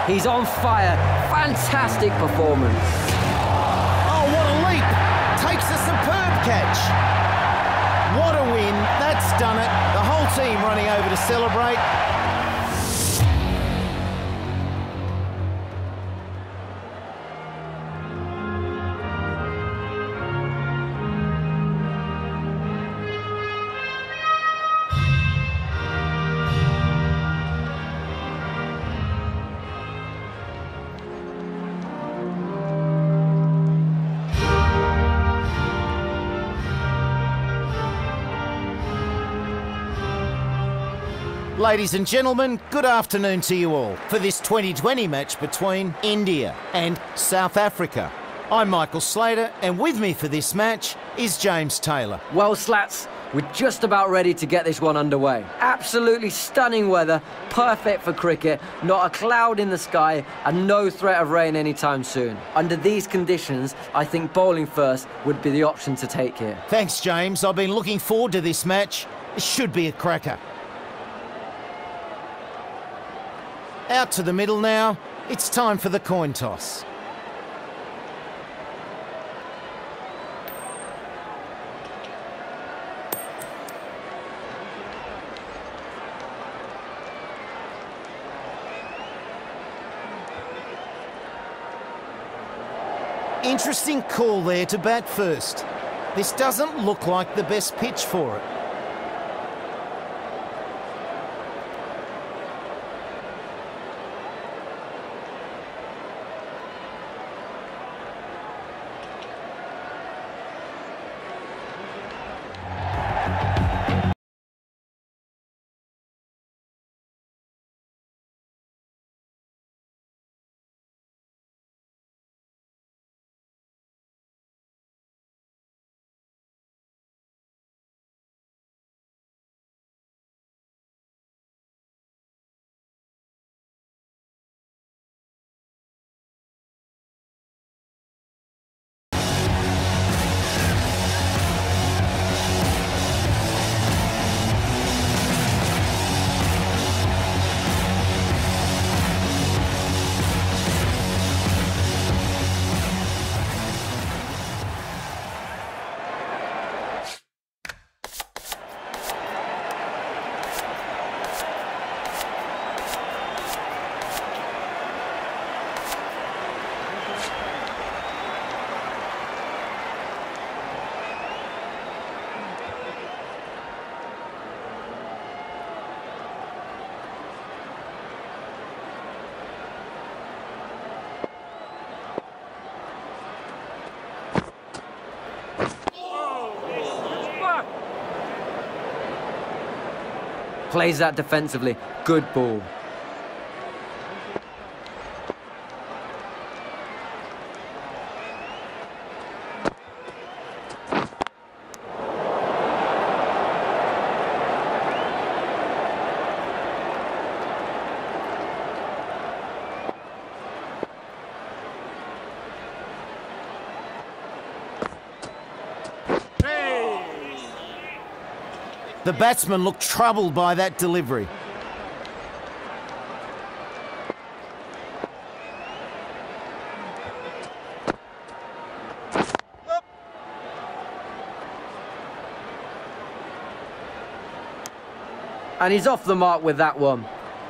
He's on fire. Fantastic performance. Oh, what a leap. Takes a superb catch. What a win. That's done it. The whole team running over to celebrate. Ladies and gentlemen, good afternoon to you all for this 2020 match between India and South Africa. I'm Michael Slater, and with me for this match is James Taylor. Well, Slats, we're just about ready to get this one underway. Absolutely stunning weather, perfect for cricket, not a cloud in the sky, and no threat of rain anytime soon. Under these conditions, I think bowling first would be the option to take here. Thanks, James. I've been looking forward to this match. It should be a cracker. Out to the middle now. It's time for the coin toss. Interesting call there to bat first. This doesn't look like the best pitch for it. Plays that defensively. Good ball. The batsman looked troubled by that delivery. And he's off the mark with that one.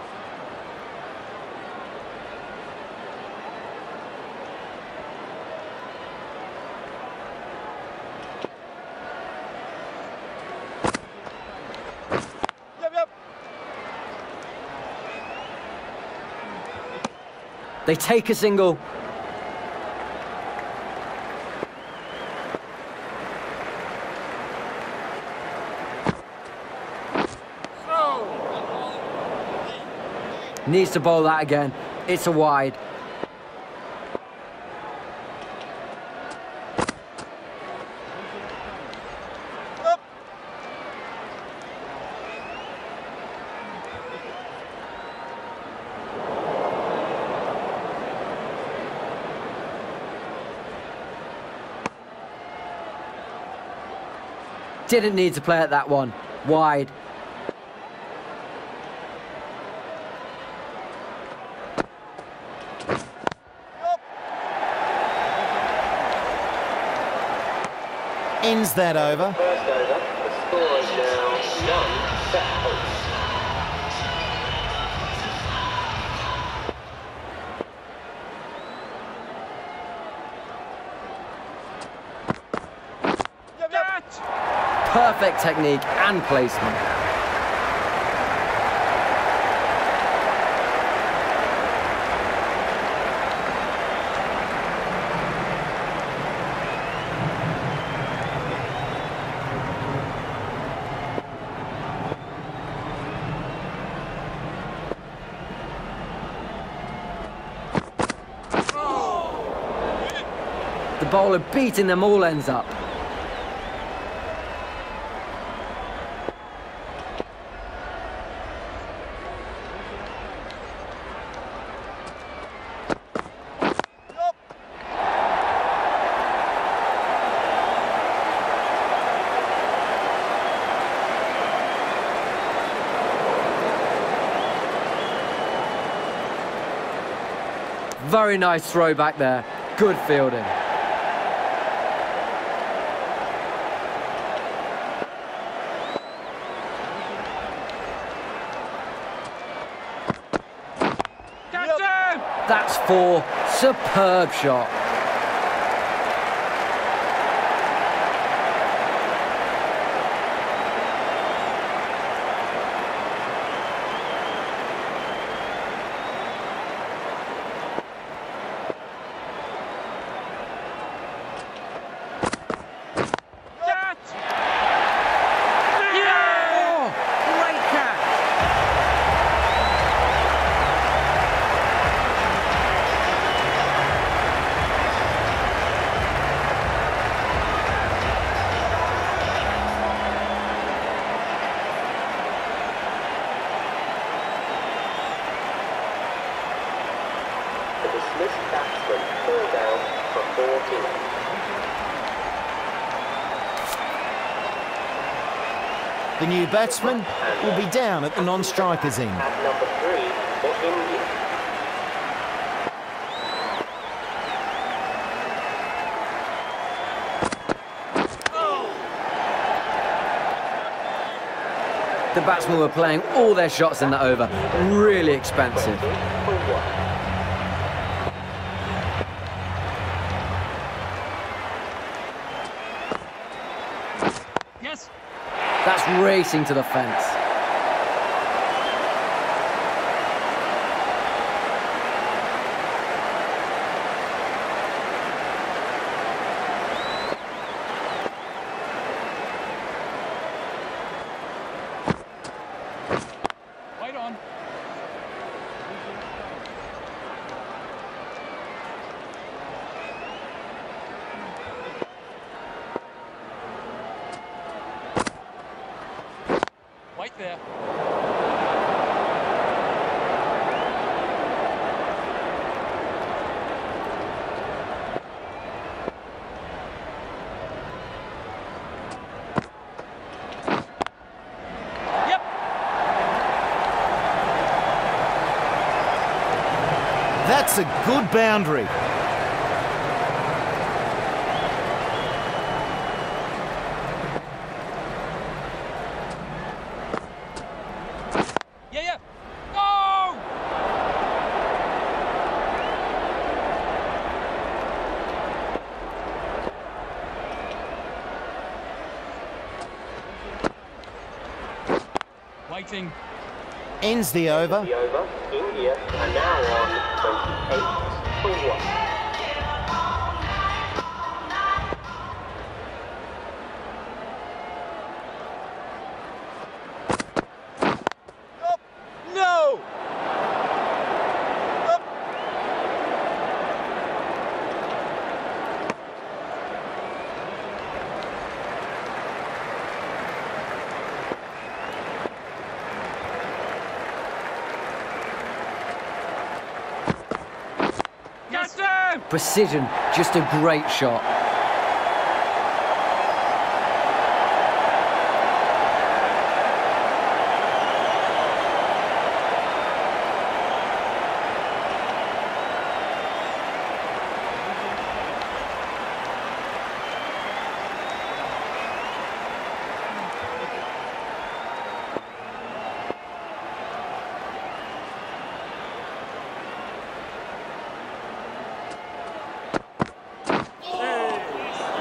They take a single. Needs to bowl that again. It's a wide. Didn't need to play at that one. Wide. ends that over. First over, the score is now 1 set point. Perfect technique and placement. The bowler beating them all ends up. Very nice throw back there. Good fielding. That's 4. Superb shot. The dismissed batsman 4 down for 14. The new batsman will be down at the non-strikers end. At number 3 for India. The batsmen were playing all their shots in that over. Really expensive. For 1. That's racing to the fence. Right on. Right there. Yep. That's a good boundary. Yeah. Go! Waiting. Ends the over. The over. India are now on 28 for 1. No! Yes, sir! Precision, just a great shot.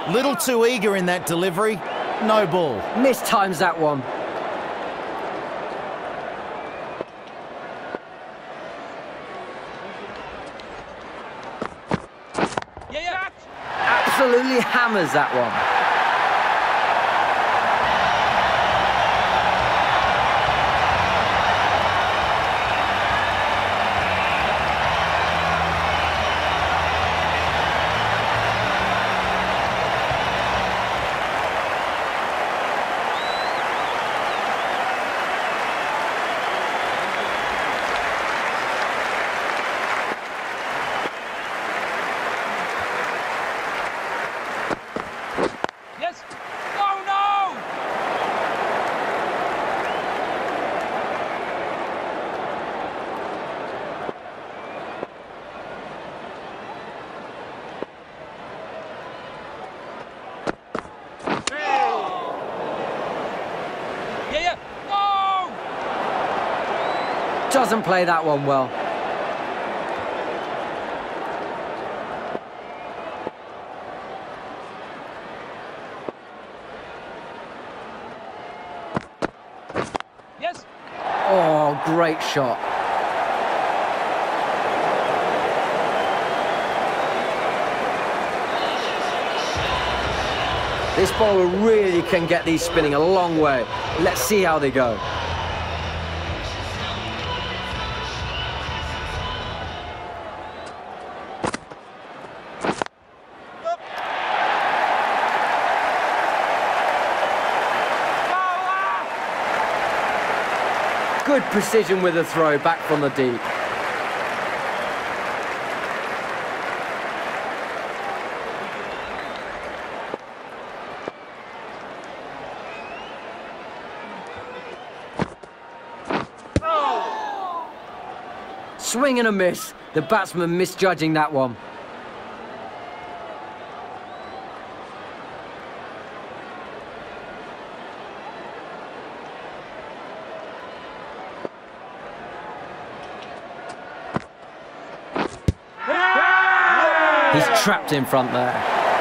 Little too eager in that delivery. No ball. Mistimes that one. Yeah. Absolutely hammers that one. Yes. Oh no! Yeah. No! Doesn't play that one well. Yes. Oh, great shot. This bowler really can get these spinning a long way. Let's see how they go. Good precision with the throw back from the deep. Swing and a miss. The batsman misjudging that one. He's trapped in front there.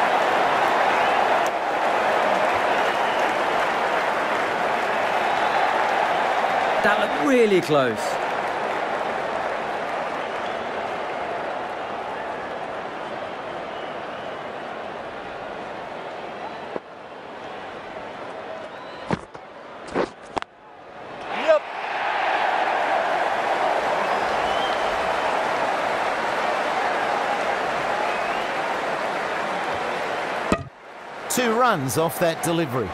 That looked really close. Yep. Two runs off that delivery.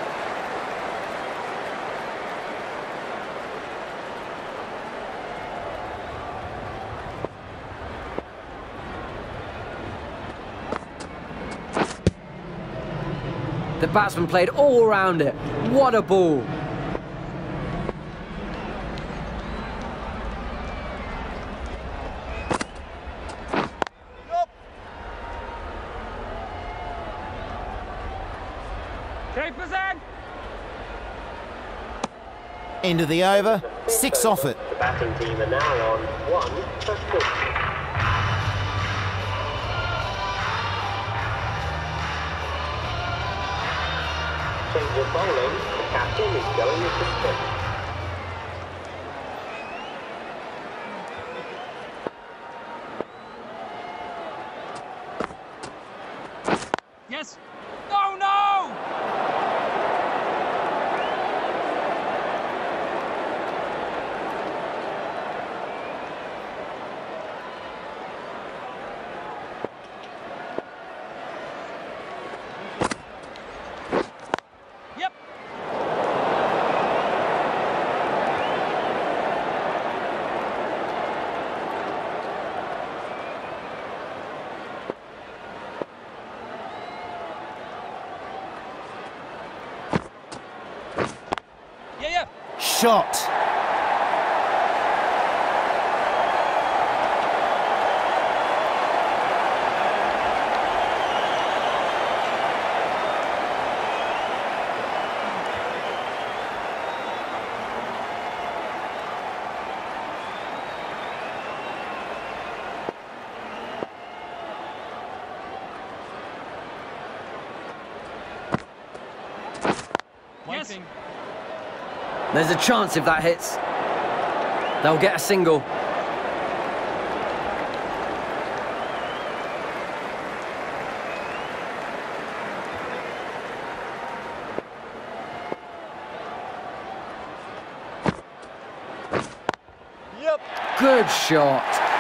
The batsman played all around it. What a ball. Keepers in. End of the over, 6 off it. The batting team are now on 1 for 6. Change of bowling. The captain is going with the spin. Yes. Oh no! Yep. Yeah. Shot. Yes. There's a chance if that hits. They'll get a single. Yep. Good shot.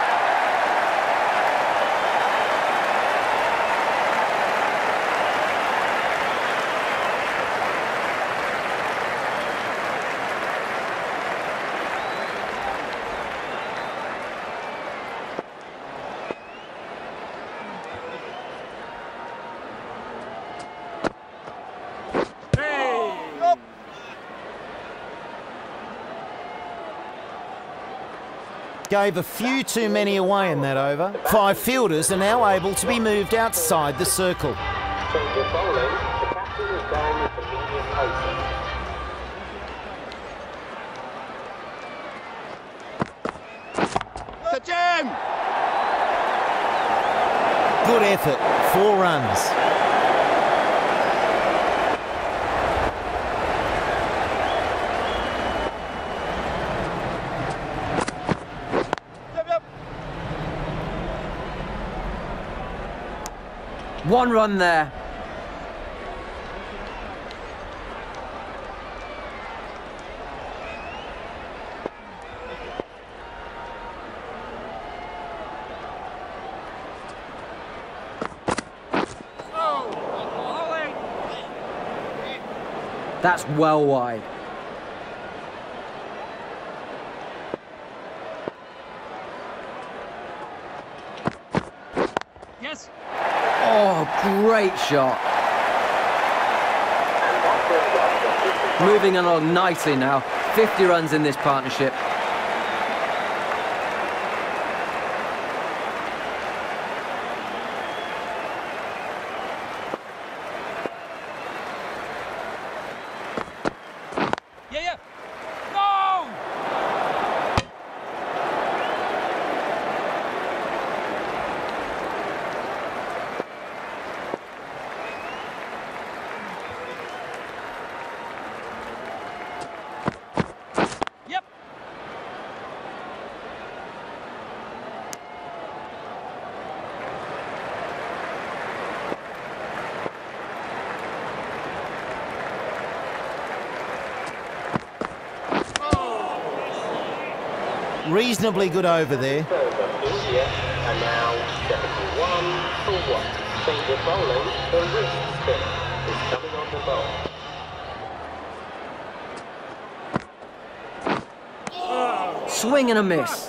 Gave a few too many away in that over. 5 fielders are now able to be moved outside the circle. Change of bowling. The captain is going with the medium pacer. The jam. Good effort, 4 runs. Yep. 1 run there. That's well wide. Yes. Oh, great shot. And that brings us to 50. Moving along nicely now. 50 runs in this partnership. Yeah. No. Yep. Reasonably good over there. Over India are now 71 for 1. Change of bowling. The wrist spinner is coming on the bowl. Swing and a miss.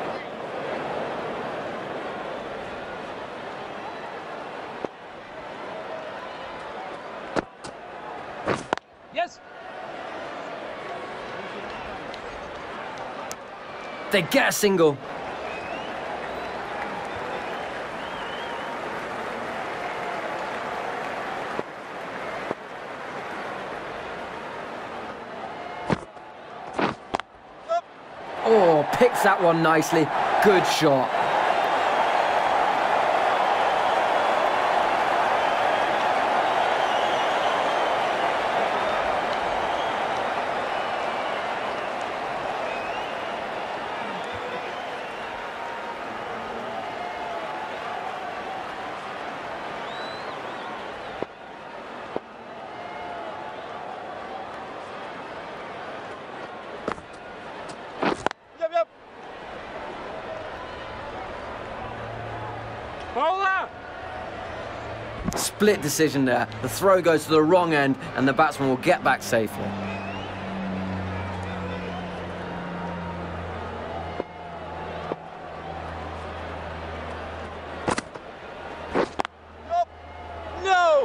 Yes. They get a single. Oh, picks that one nicely. Good shot. Yep. Bowler. Split decision there. The throw goes to the wrong end and the batsman will get back safely. No.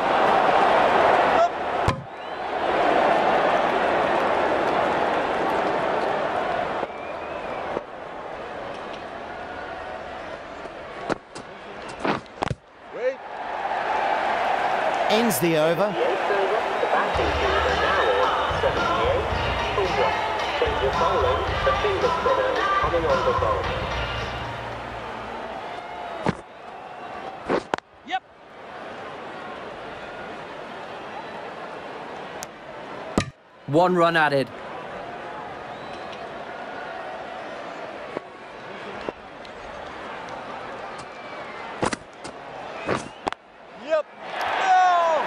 Wait. Ends the over. The 8th over. The batting team are now on 78 for 1. Change of bowling. The finger spinner is coming on the bowl. Yep. 1 run added. Yep. No!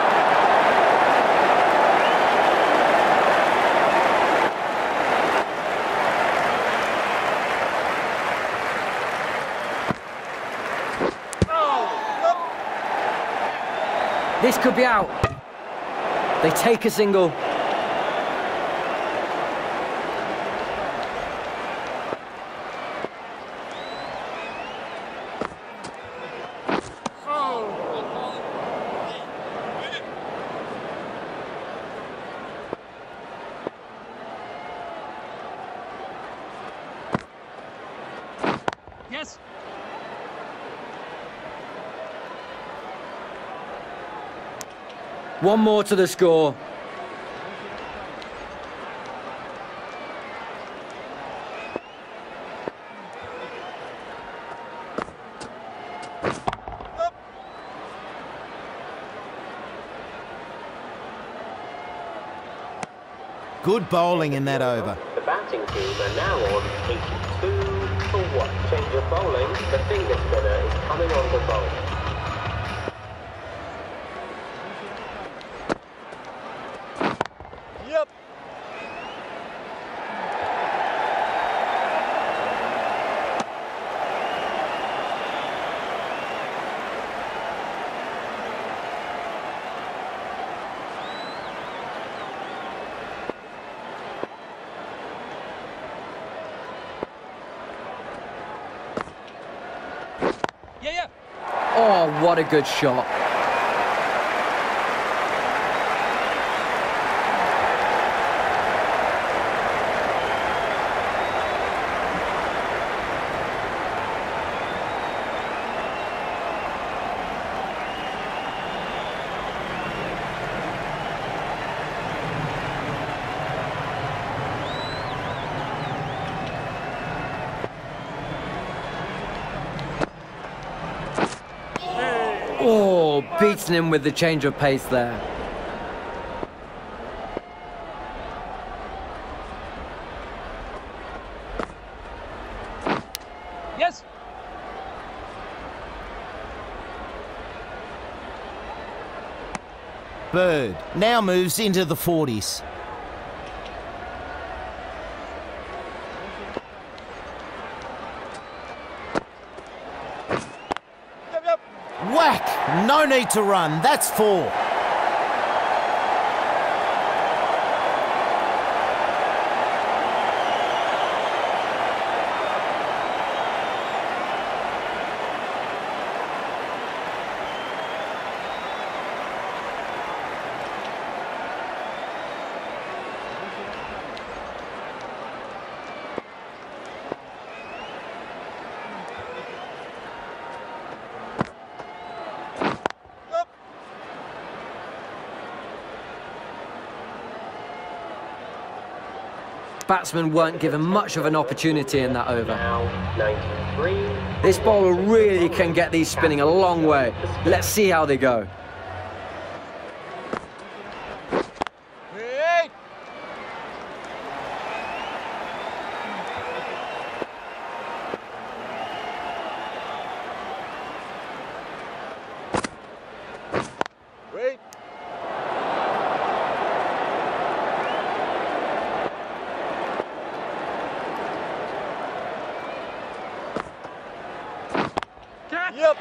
This could be out. They take a single. Yes. One more to the score. Good bowling in that over. The batting team are now on 82 for 1. Change of bowling. The finger spinner is coming on to bowl. Yep. Yeah. Oh, what a good shot. Oh, beating him with the change of pace there. Yes. Bird now moves into the 40s. Yep. Whack! No need to run. That's 4. Batsmen weren't given much of an opportunity in that over. Now 93. This bowler really can get these spinning a long way. Let's see how they go. Hey. Wait. Yep.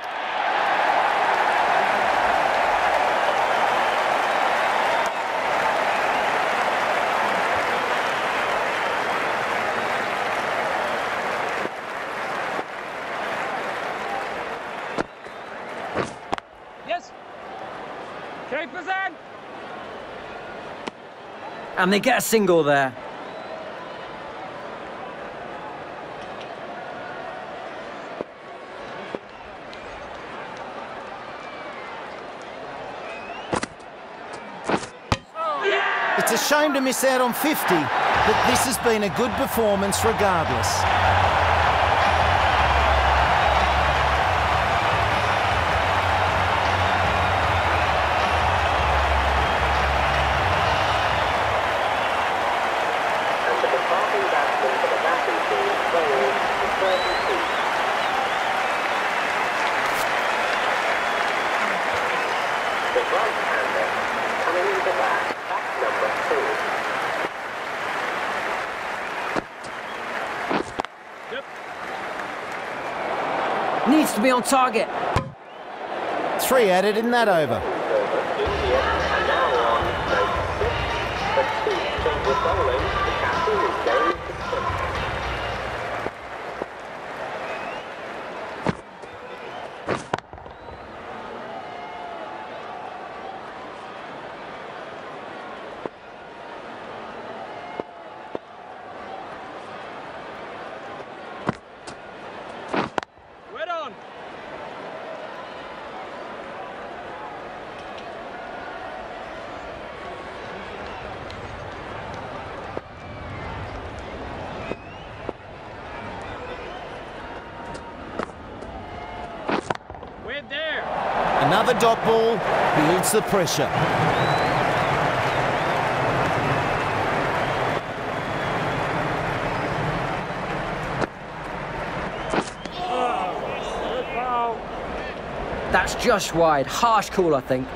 Yes. Keepers in. And they get a single there. It's a shame to miss out on 50, but this has been a good performance regardless. Needs to be on target. 3 added in that over. India are now on 96. But 2 change of bowling. The captain is going to 10. Right on. We're there. Another dot ball builds the pressure. Good foul. That's just wide. Harsh call, I think.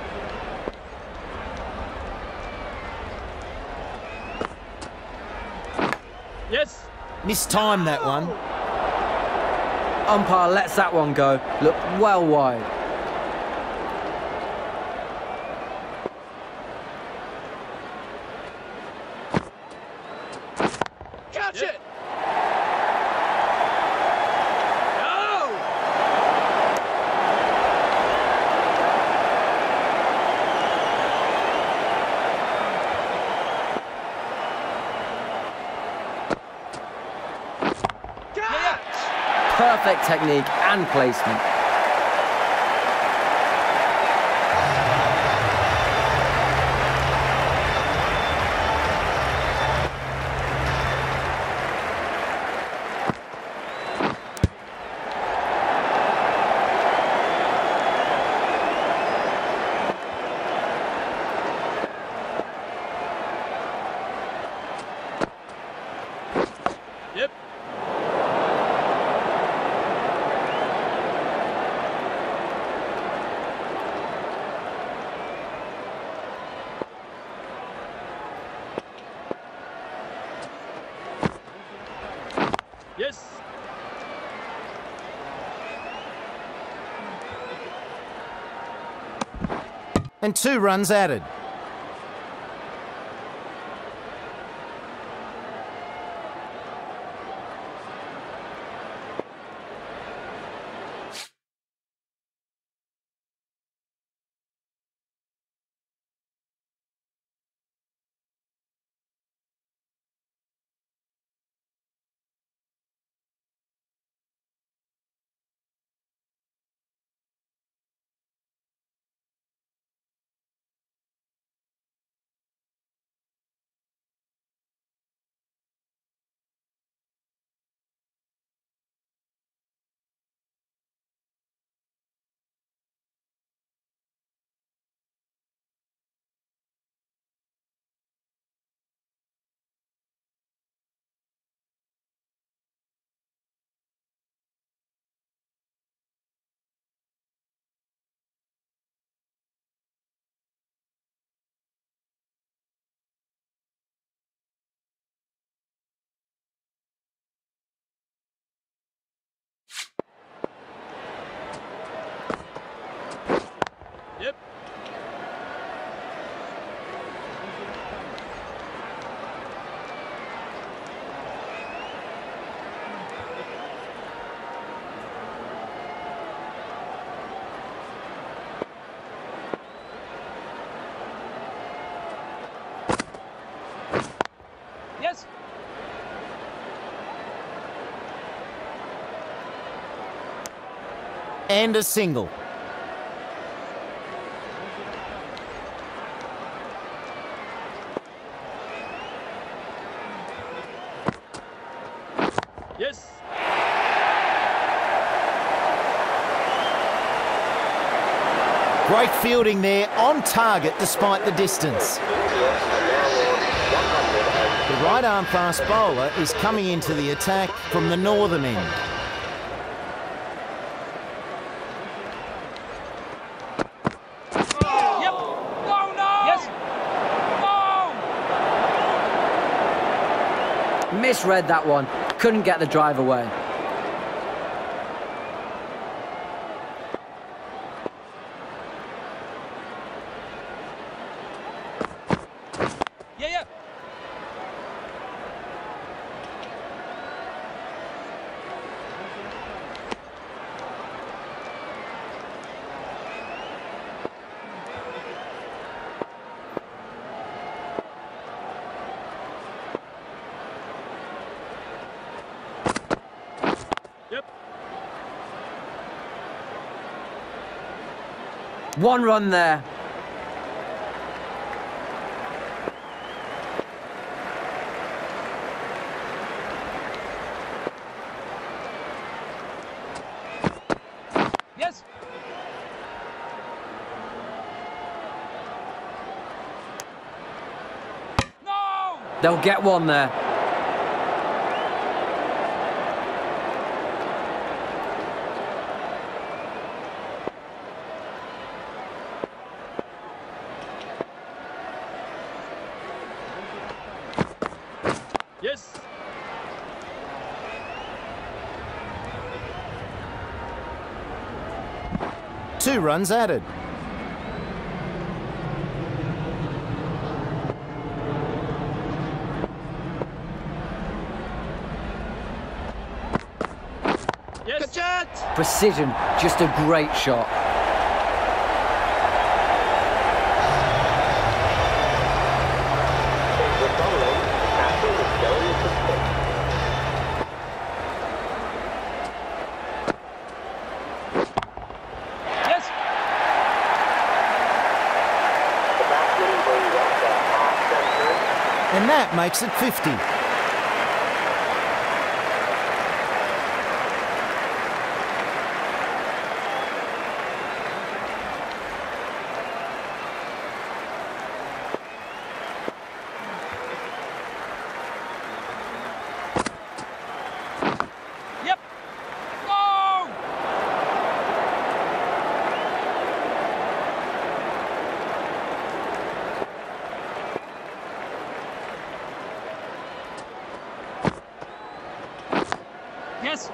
Yes. Mistimed that one. Umpire lets that one go. Look well wide. Catch it. No. Catch. Perfect technique and placement. Yep. Yes. And 2 runs added. Yep. Yes. And a single. Yes. Great fielding there, on target despite the distance. The right arm fast bowler is coming into the attack from the northern end. Yep. No, no. Yes. No. Misread that one. Couldn't get the drive away. Yep. One run there. Yes. No! They'll get one there. Yes. Two runs added. Yes. Good shot. Precision, just a great shot. Change of bowling. Captain is going to pitch. Yes. The batsman brings up their half-century. And that makes it 50. Yep. No! Yes.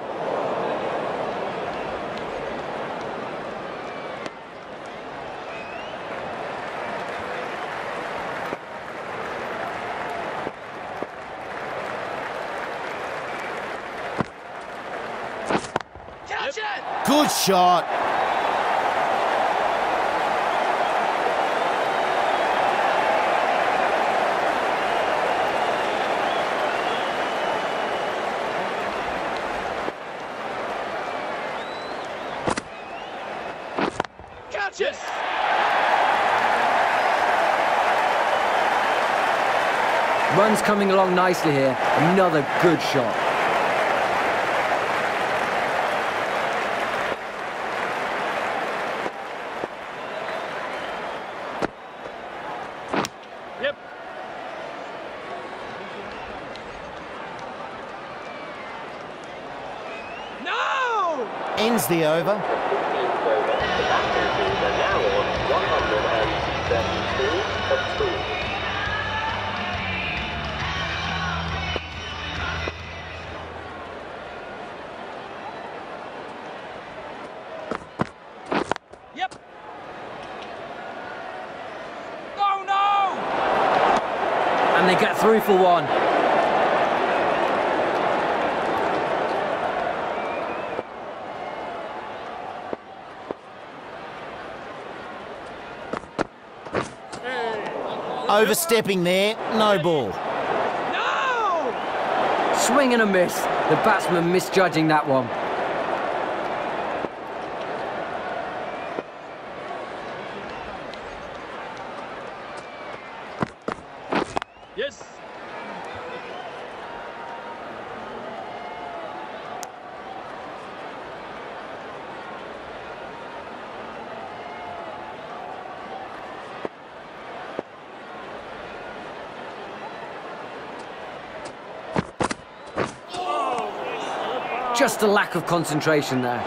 Catch it! Good shot. Catch it! Run's coming along nicely here. Another good shot. Yep. No! Ends the over. 15th over. The batting teams are now on 132 of 2. Yep. No, no! And they get through for one. Overstepping there, no ball. No! Swing and a miss. The batsman misjudging that one. Yes. Just a lack of concentration there.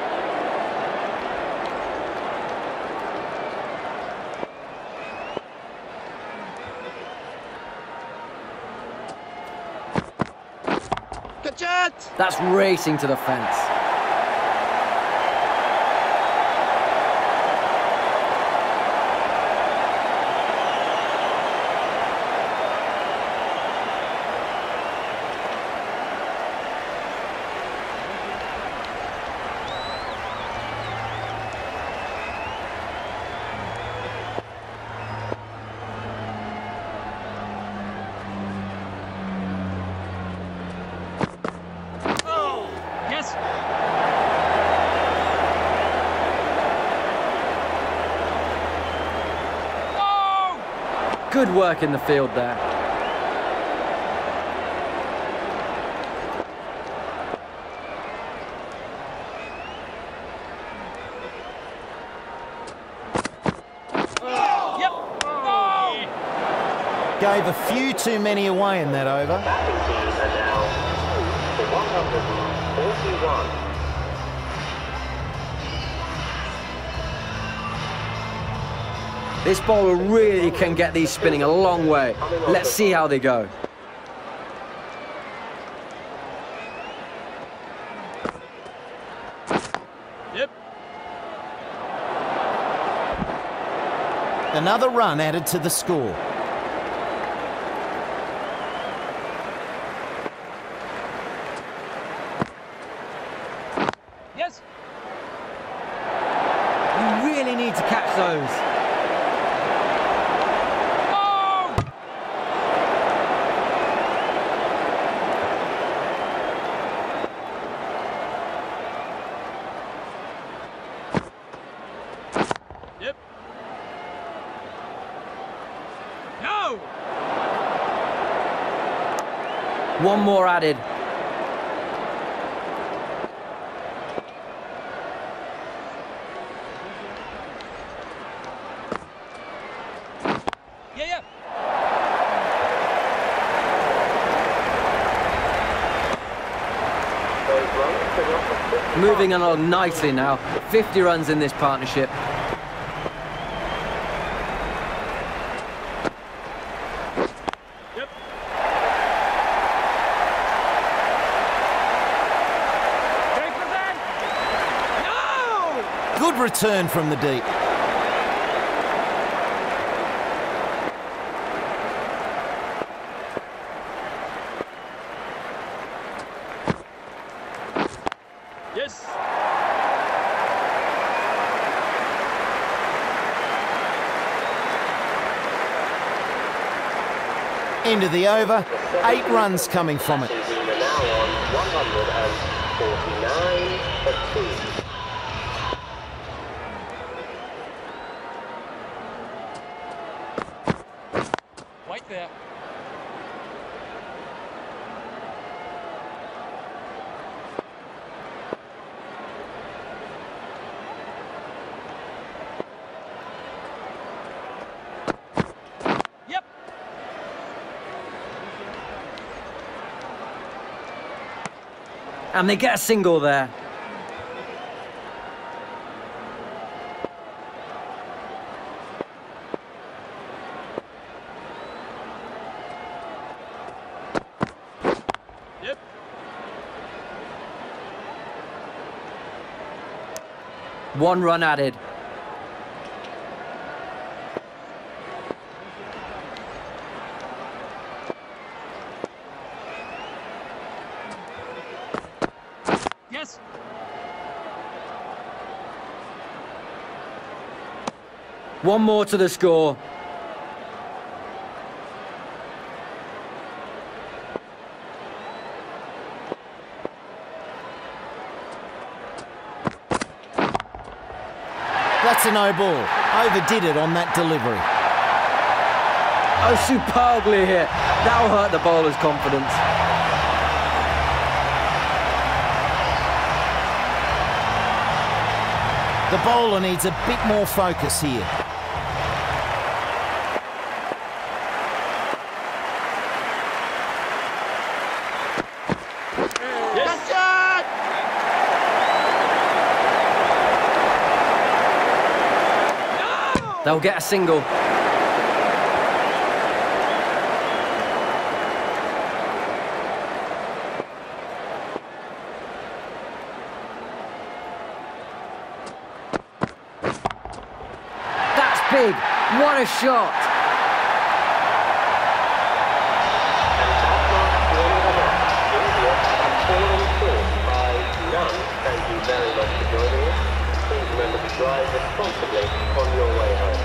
Catch it! That's racing to the fence. Yes. Good work in the field there. Yep. Oh. Gave a few too many away in that over. Batting team are now for 141. This bowler really can get these spinning a long way. Let's see how they go. Yep. Another run added to the score. Yes. You really need to catch those. Oh. Yep. No. One more added. Yeah. Those runs bring up a 50 Moving along nicely now. 50 runs in this partnership. Yep. Going for that. No. Good return from the deep. Yes. End of the over. 8 runs coming from it. Batting team are now on 149 for 2. Right there. Yep. And they get a single there. Yep. One run added. Yes. One more to the score. That's a no ball. Overdid it on that delivery. Oh, superbly hit. That'll hurt the bowler's confidence. The bowler needs a bit more focus here. Yes. No. They'll get a single. That's big. What a shot. And that marks the end of the match. India have fallen short by none. Thank you very much for joining us. Please remember to drive responsibly on your way home.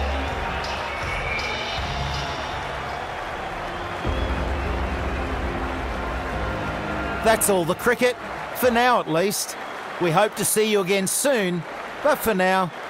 That's all the cricket, for now at least. We hope to see you again soon, but for now,